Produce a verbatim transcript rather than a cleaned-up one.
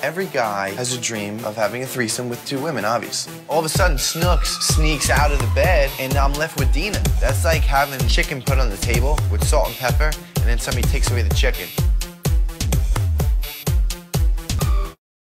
Every guy has a dream of having a threesome with two women, obviously. All of a sudden, Snooks sneaks out of the bed, and I'm left with Dina. That's like having chicken put on the table with salt and pepper, and then somebody takes away the chicken.